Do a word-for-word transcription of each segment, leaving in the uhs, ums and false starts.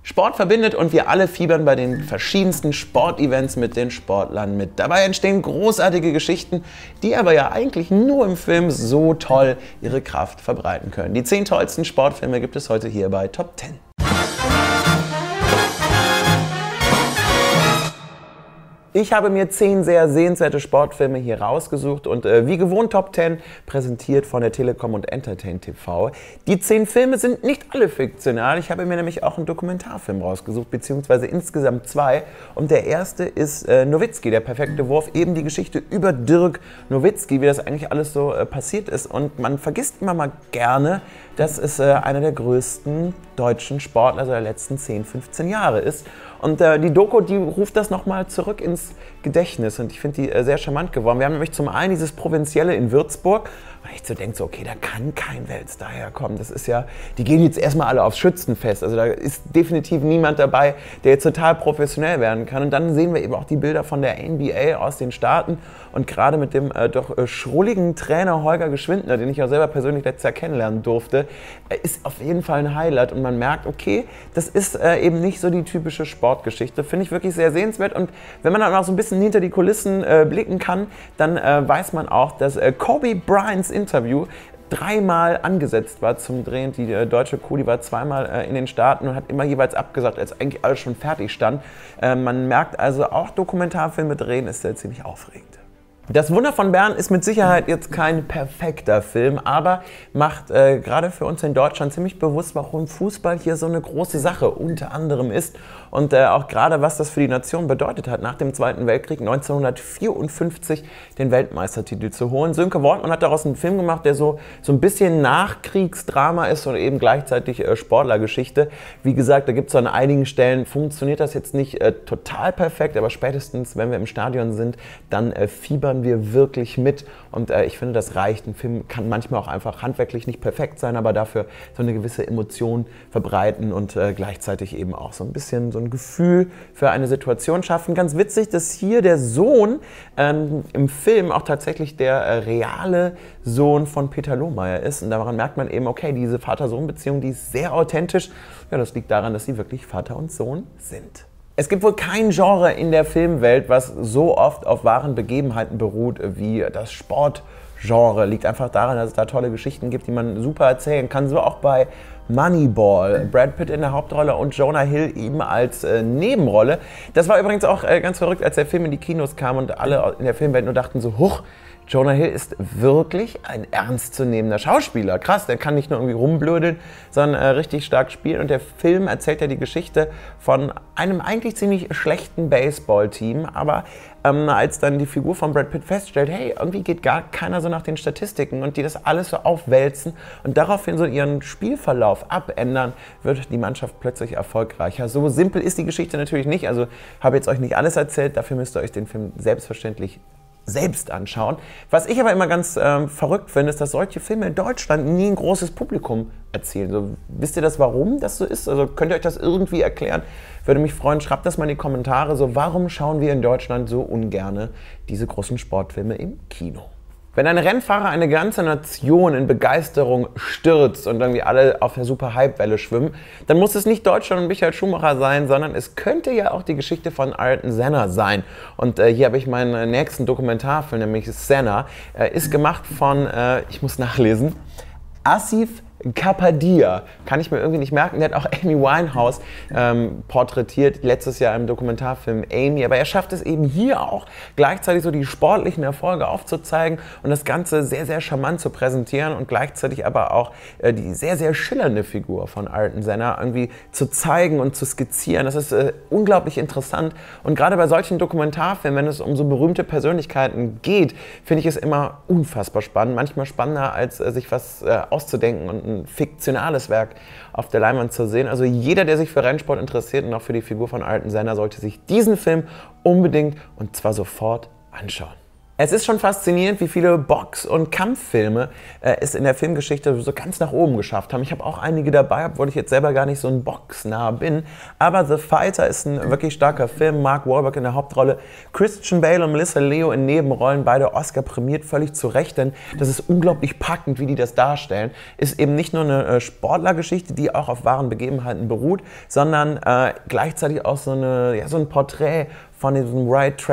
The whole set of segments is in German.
Sport verbindet und wir alle fiebern bei den verschiedensten Sportevents mit den Sportlern mit. Dabei entstehen großartige Geschichten, die aber ja eigentlich nur im Film so toll ihre Kraft verbreiten können. Die zehn tollsten Sportfilme gibt es heute hier bei Top zehn. Ich habe mir zehn sehr sehenswerte Sportfilme hier rausgesucht und äh, wie gewohnt Top zehn präsentiert von der Telekom und Entertain T V. Die zehn Filme sind nicht alle fiktional. Ich habe mir nämlich auch einen Dokumentarfilm rausgesucht, beziehungsweise insgesamt zwei. Und der erste ist äh, Nowitzki, der perfekte Wurf, eben die Geschichte über Dirk Nowitzki, wie das eigentlich alles so äh, passiert ist. Und man vergisst immer mal gerne, dass es äh, einer der größten deutschen Sportler also der letzten zehn, fünfzehn Jahre ist. Und äh, die Doku, die ruft das nochmal zurück ins Gedächtnis und ich finde die äh, sehr charmant geworden. Wir haben nämlich zum einen dieses Provinzielle in Würzburg, und ich so denke, so, okay, da kann kein Weltstar herkommen. Das ist ja, die gehen jetzt erstmal alle aufs Schützenfest. Also da ist definitiv niemand dabei, der jetzt total professionell werden kann. Und dann sehen wir eben auch die Bilder von der N B A aus den Staaten und gerade mit dem äh, doch äh, schrulligen Trainer Holger Geschwindner, den ich auch selber persönlich letztes Jahr kennenlernen durfte, äh, ist auf jeden Fall ein Highlight und man merkt, okay, das ist äh, eben nicht so die typische Sportgeschichte. Finde ich wirklich sehr sehenswert und wenn man dann auch so ein bisschen hinter die Kulissen äh, blicken kann, dann äh, weiß man auch, dass äh, Kobe Bryants Interview dreimal angesetzt war zum Drehen. Die äh, deutsche Crew, die war zweimal äh, in den Staaten und hat immer jeweils abgesagt, als eigentlich alles schon fertig stand. Äh, man merkt also, auch Dokumentarfilme drehen ist äh, ziemlich aufregend. Das Wunder von Bern ist mit Sicherheit jetzt kein perfekter Film, aber macht äh, gerade für uns in Deutschland ziemlich bewusst, warum Fußball hier so eine große Sache unter anderem ist und äh, auch gerade was das für die Nation bedeutet hat, nach dem Zweiten Weltkrieg neunzehnhundertvierundfünfzig den Weltmeistertitel zu holen. Sönke Wortmann hat daraus einen Film gemacht, der so, so ein bisschen Nachkriegsdrama ist und eben gleichzeitig äh, Sportlergeschichte. Wie gesagt, da gibt es an einigen Stellen, funktioniert das jetzt nicht äh, total perfekt, aber spätestens, wenn wir im Stadion sind, dann äh, fiebern wir wirklich mit und äh, ich finde, das reicht. Ein Film kann manchmal auch einfach handwerklich nicht perfekt sein, aber dafür so eine gewisse Emotion verbreiten und äh, gleichzeitig eben auch so ein bisschen so ein Gefühl für eine Situation schaffen. Ganz witzig, dass hier der Sohn ähm, im Film auch tatsächlich der äh, reale Sohn von Peter Lohmeier ist und daran merkt man eben, okay, diese Vater-Sohn-Beziehung, die ist sehr authentisch. Ja, das liegt daran, dass sie wirklich Vater und Sohn sind. Es gibt wohl kein Genre in der Filmwelt, was so oft auf wahren Begebenheiten beruht wie das Sportgenre. Liegt einfach daran, dass es da tolle Geschichten gibt, die man super erzählen kann. So auch bei Moneyball. Brad Pitt in der Hauptrolle und Jonah Hill eben als äh, Nebenrolle. Das war übrigens auch äh, ganz verrückt, als der Film in die Kinos kam und alle in der Filmwelt nur dachten so, huch, Jonah Hill ist wirklich ein ernstzunehmender Schauspieler. Krass, der kann nicht nur irgendwie rumblödeln, sondern äh, richtig stark spielen. Und der Film erzählt ja die Geschichte von einem eigentlich ziemlich schlechten Baseballteam. Aber ähm, als dann die Figur von Brad Pitt feststellt, hey, irgendwie geht gar keiner so nach den Statistiken und die das alles so aufwälzen und daraufhin so ihren Spielverlauf abändern, wird die Mannschaft plötzlich erfolgreicher. So simpel ist die Geschichte natürlich nicht. Also habe jetzt euch nicht alles erzählt, dafür müsst ihr euch den Film selbstverständlich selbst anschauen. Was ich aber immer ganz ähm, verrückt finde, ist, dass solche Filme in Deutschland nie ein großes Publikum erzielen. So, wisst ihr das, warum das so ist? Also könnt ihr euch das irgendwie erklären? Würde mich freuen, schreibt das mal in die Kommentare. So, warum schauen wir in Deutschland so ungerne diese großen Sportfilme im Kino? Wenn ein Rennfahrer eine ganze Nation in Begeisterung stürzt und irgendwie alle auf der super Hype-Welle schwimmen, dann muss es nicht Deutschland und Michael Schumacher sein, sondern es könnte ja auch die Geschichte von Ayrton Senna sein. Und äh, hier habe ich meinen nächsten Dokumentarfilm, nämlich Senna, äh, ist gemacht von, äh, ich muss nachlesen, Asif Kapadia, kann ich mir irgendwie nicht merken. Der hat auch Amy Winehouse ähm, porträtiert, letztes Jahr im Dokumentarfilm Amy. Aber er schafft es eben hier auch, gleichzeitig so die sportlichen Erfolge aufzuzeigen und das Ganze sehr, sehr charmant zu präsentieren und gleichzeitig aber auch äh, die sehr, sehr schillernde Figur von Ayrton Senna irgendwie zu zeigen und zu skizzieren. Das ist äh, unglaublich interessant. Und gerade bei solchen Dokumentarfilmen, wenn es um so berühmte Persönlichkeiten geht, finde ich es immer unfassbar spannend. Manchmal spannender, als äh, sich was äh, auszudenken und ein fiktionales Werk auf der Leinwand zu sehen. Also jeder, der sich für Rennsport interessiert und auch für die Figur von Ayrton Senna, sollte sich diesen Film unbedingt und zwar sofort anschauen. Es ist schon faszinierend, wie viele Box- und Kampffilme äh, es in der Filmgeschichte so ganz nach oben geschafft haben. Ich habe auch einige dabei, obwohl ich jetzt selber gar nicht so ein Boxnah bin. Aber The Fighter ist ein wirklich starker Film. Mark Wahlberg in der Hauptrolle, Christian Bale und Melissa Leo in Nebenrollen, beide Oscar prämiert, völlig zu Recht, denn das ist unglaublich packend, wie die das darstellen. Ist eben nicht nur eine äh, Sportlergeschichte, die auch auf wahren Begebenheiten beruht, sondern äh, gleichzeitig auch so, eine, ja, so ein Porträt von diesem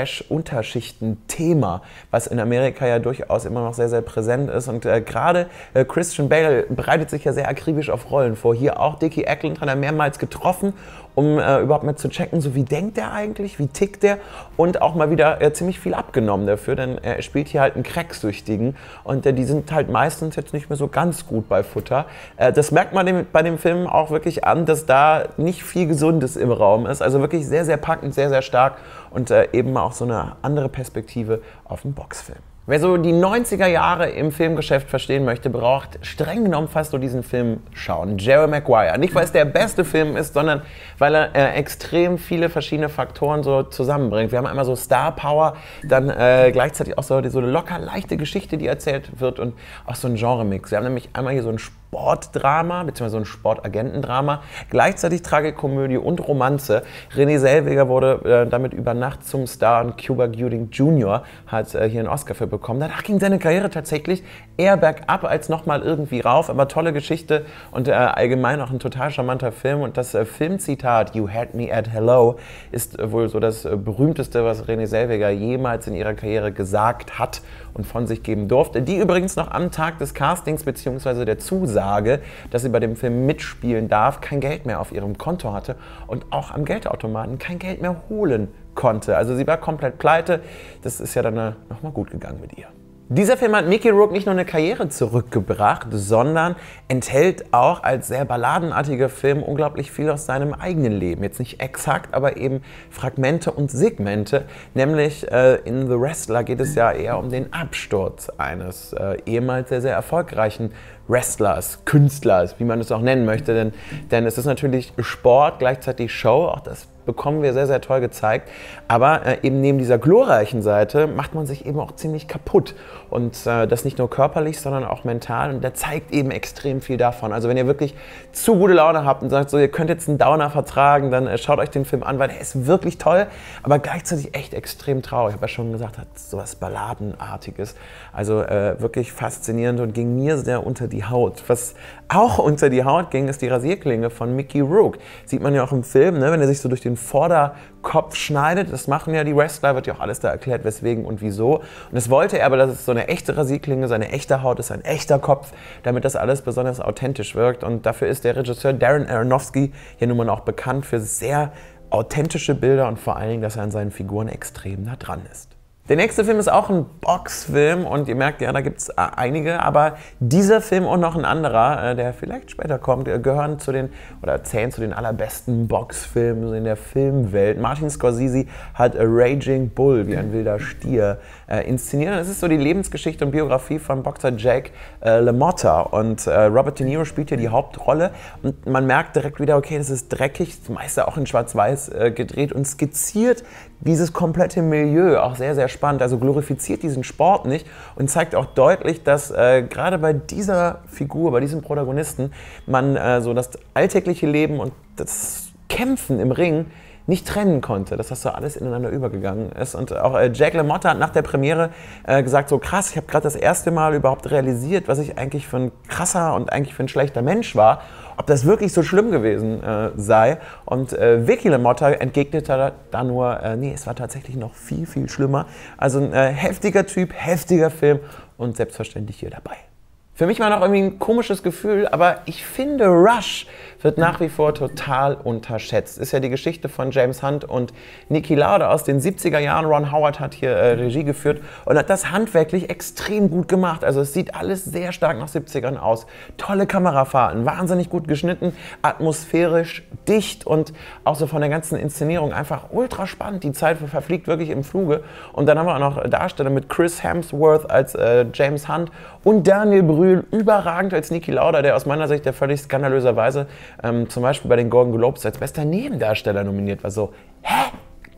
White-Trash-Unterschichten-Thema, was in Amerika ja durchaus immer noch sehr, sehr präsent ist. Und äh, gerade äh, Christian Bale bereitet sich ja sehr akribisch auf Rollen vor. Hier auch Dickie Eklund hat er mehrmals getroffen, um äh, überhaupt mal zu checken, so wie denkt er eigentlich, wie tickt der, und auch mal wieder äh, ziemlich viel abgenommen dafür, denn er spielt hier halt einen Cracksüchtigen und äh, die sind halt meistens jetzt nicht mehr so ganz gut bei Futter. Äh, das merkt man dem, bei dem Film auch wirklich an, dass da nicht viel Gesundes im Raum ist, also wirklich sehr, sehr packend, sehr, sehr stark und äh, eben auch so eine andere Perspektive auf den Boxfilm. Wer so die neunziger Jahre im Filmgeschäft verstehen möchte, braucht streng genommen fast nur diesen Film schauen. Jerry Maguire. Nicht, weil es der beste Film ist, sondern weil er äh, extrem viele verschiedene Faktoren so zusammenbringt. Wir haben einmal so Star Power, dann äh, gleichzeitig auch so, so eine locker leichte Geschichte, die erzählt wird und auch so ein Genre-Mix. Wir haben nämlich einmal hier so ein Sportdrama, beziehungsweise so ein Sportagentendrama, gleichzeitig Tragikomödie und Romanze. Renée Zellweger wurde äh, damit über Nacht zum Star und Cuba Gooding Junior hat äh, hier einen Oscar für bekommen. Danach ging seine Karriere tatsächlich eher bergab als nochmal irgendwie rauf, aber tolle Geschichte und äh, allgemein auch ein total charmanter Film. Und das äh, Filmzitat "You had me at hello" ist äh, wohl so das äh, berühmteste, was Renée Zellweger jemals in ihrer Karriere gesagt hat und von sich geben durfte. Die übrigens noch am Tag des Castings bzw. der Zusage, dass sie bei dem Film mitspielen darf, kein Geld mehr auf ihrem Konto hatte und auch am Geldautomaten kein Geld mehr holen konnte. Also sie war komplett pleite. Das ist ja dann äh, nochmal gut gegangen mit ihr. Dieser Film hat Mickey Rourke nicht nur eine Karriere zurückgebracht, sondern enthält auch als sehr balladenartiger Film unglaublich viel aus seinem eigenen Leben. Jetzt nicht exakt, aber eben Fragmente und Segmente. Nämlich äh, in The Wrestler geht es ja eher um den Absturz eines äh, ehemals sehr, sehr erfolgreichen Wrestlers, Künstlers, wie man es auch nennen möchte. Denn, denn es ist natürlich Sport, gleichzeitig Show, auch das bekommen wir sehr, sehr toll gezeigt. Aber äh, eben neben dieser glorreichen Seite macht man sich eben auch ziemlich kaputt. Und äh, das nicht nur körperlich, sondern auch mental. Und der zeigt eben extrem viel davon. Also wenn ihr wirklich zu gute Laune habt und sagt, so, ihr könnt jetzt einen Downer vertragen, dann äh, schaut euch den Film an, weil der ist wirklich toll, aber gleichzeitig echt extrem traurig. Ich habe ja schon gesagt, hat sowas Balladenartiges. Also äh, wirklich faszinierend und ging mir sehr unter die Haut. Was auch unter die Haut ging, ist die Rasierklinge von Mickey Rourke. Sieht man ja auch im Film, ne, wenn er sich so durch den Vorderkopf schneidet. Das machen ja die Wrestler, wird ja auch alles da erklärt, weswegen und wieso. Und das wollte er, aber dass es so eine echte Rasierklinge, seine echte Haut ist, ein echter Kopf, damit das alles besonders authentisch wirkt. Und dafür ist der Regisseur Darren Aronofsky hier nun mal auch bekannt für sehr authentische Bilder und vor allen Dingen, dass er an seinen Figuren extrem nah dran ist. Der nächste Film ist auch ein Boxfilm und ihr merkt ja, da gibt es einige, aber dieser Film und noch ein anderer, der vielleicht später kommt, gehören zu den oder zählen zu den allerbesten Boxfilmen in der Filmwelt. Martin Scorsese hat A Raging Bull, wie ein wilder Stier, äh, inszeniert. Es ist so die Lebensgeschichte und Biografie von Boxer Jake äh, LaMotta und äh, Robert De Niro spielt hier die Hauptrolle und man merkt direkt wieder, okay, das ist dreckig, meist auch in Schwarz-Weiß äh, gedreht und skizziert dieses komplette Milieu auch sehr, sehr spannend. Also glorifiziert diesen Sport nicht und zeigt auch deutlich, dass äh, gerade bei dieser Figur, bei diesem Protagonisten, man äh, so das alltägliche Leben und das Kämpfen im Ring nicht trennen konnte, dass das so alles ineinander übergegangen ist. Und auch äh, Jake LaMotta hat nach der Premiere äh, gesagt, so krass, ich habe gerade das erste Mal überhaupt realisiert, was ich eigentlich für ein krasser und eigentlich für ein schlechter Mensch war, ob das wirklich so schlimm gewesen äh, sei. Und äh, Vicky LaMotta entgegnete da nur, äh, nee, es war tatsächlich noch viel, viel schlimmer. Also ein äh, heftiger Typ, heftiger Film und selbstverständlich hier dabei. Für mich war noch irgendwie ein komisches Gefühl, aber ich finde, Rush wird nach wie vor total unterschätzt. Ist ja die Geschichte von James Hunt und Niki Lauda aus den siebziger Jahren. Ron Howard hat hier äh, Regie geführt und hat das handwerklich extrem gut gemacht. Also es sieht alles sehr stark nach siebzigern aus. Tolle Kamerafahrten, wahnsinnig gut geschnitten, atmosphärisch, dicht und auch so von der ganzen Inszenierung einfach ultra spannend. Die Zeit verfliegt wirklich im Fluge. Und dann haben wir auch noch Darsteller mit Chris Hemsworth als äh, James Hunt und Daniel Brühl überragend als Niki Lauda, der aus meiner Sicht ja völlig skandalöserweise ähm, zum Beispiel bei den Golden Globes als bester Nebendarsteller nominiert war. So, hä?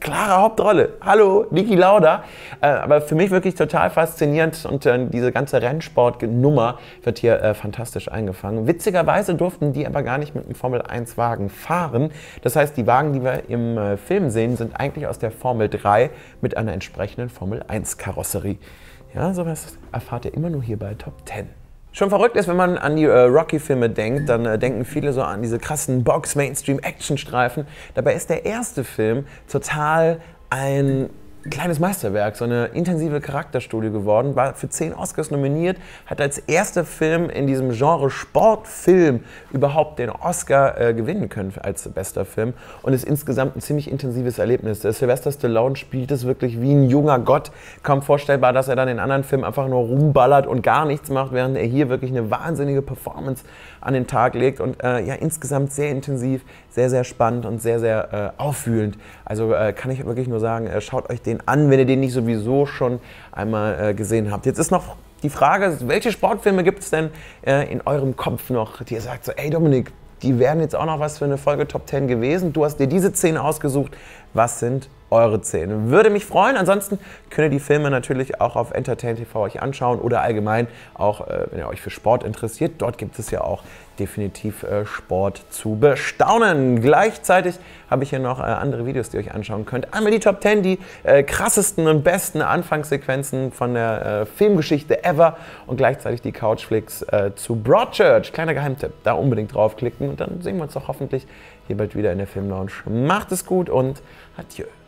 klare Hauptrolle. Hallo, Niki Lauda. Äh, aber für mich wirklich total faszinierend und äh, diese ganze Rennsport-Nummer wird hier äh, fantastisch eingefangen. Witzigerweise durften die aber gar nicht mit einem Formel eins Wagen fahren. Das heißt, die Wagen, die wir im äh, Film sehen, sind eigentlich aus der Formel drei mit einer entsprechenden Formel eins Karosserie. Ja, sowas erfahrt ihr immer nur hier bei Top Ten. Schon verrückt ist, wenn man an die äh, Rocky-Filme denkt, dann äh, denken viele so an diese krassen Box-Mainstream-Action-Streifen. Dabei ist der erste Film total ein kleines Meisterwerk, so eine intensive Charakterstudie geworden, war für zehn Oscars nominiert, hat als erster Film in diesem Genre Sportfilm überhaupt den Oscar äh, gewinnen können als bester Film und ist insgesamt ein ziemlich intensives Erlebnis. Der Sylvester Stallone spielt es wirklich wie ein junger Gott. Kaum vorstellbar, dass er dann in anderen Filmen einfach nur rumballert und gar nichts macht, während er hier wirklich eine wahnsinnige Performance an den Tag legt und äh, ja, insgesamt sehr intensiv, sehr, sehr spannend und sehr, sehr äh, aufwühlend. Also äh, kann ich wirklich nur sagen, äh, schaut euch den an, wenn ihr den nicht sowieso schon einmal äh, gesehen habt. Jetzt ist noch die Frage, welche Sportfilme gibt es denn äh, in eurem Kopf noch, die ihr sagt so, ey Dominik, die wären jetzt auch noch was für eine Folge Top Ten gewesen. Du hast dir diese zehn ausgesucht. Was sind eure zehn? Würde mich freuen. Ansonsten könnt ihr die Filme natürlich auch auf Entertain T V euch anschauen oder allgemein auch, äh, wenn ihr euch für Sport interessiert. Dort gibt es ja auch definitiv äh, Sport zu bestaunen. Gleichzeitig habe ich hier noch äh, andere Videos, die ihr euch anschauen könnt. Einmal die Top Ten, die äh, krassesten und besten Anfangssequenzen von der äh, Filmgeschichte ever und gleichzeitig die Couchflix äh, zu Broadchurch. Kleiner Geheimtipp, da unbedingt draufklicken und dann sehen wir uns doch hoffentlich hier bald wieder in der Filmlounge. Macht es gut und adieu.